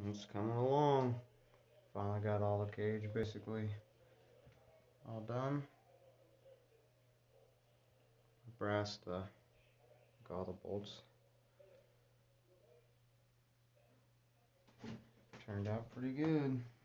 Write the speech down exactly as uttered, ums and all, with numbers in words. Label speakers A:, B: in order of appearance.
A: It's coming along. Finally got all the cage basically all done. Brass the like all the bolts. Turned out pretty good.